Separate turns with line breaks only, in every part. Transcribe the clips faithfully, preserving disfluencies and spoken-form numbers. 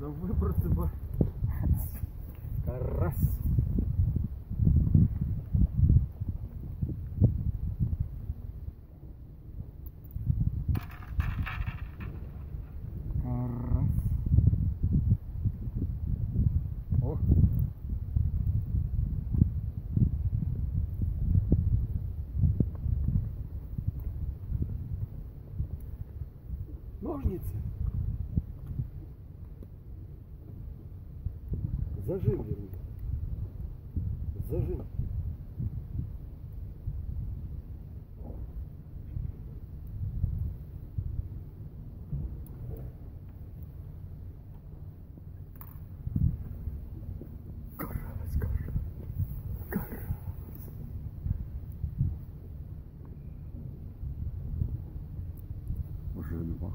Да выбраться бы. Карась. Карась. О. Ножницы. Зажим, вернее. Зажим. Карась, карась, карась. Уже два.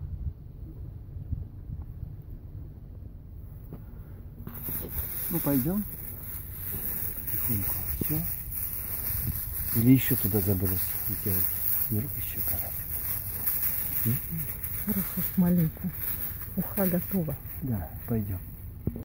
Ну пойдем. Потихоньку. Все. Или еще туда заброс делать. Вдруг еще карась.
Хорошо, маленькую. Уха готова.
Да, пойдем.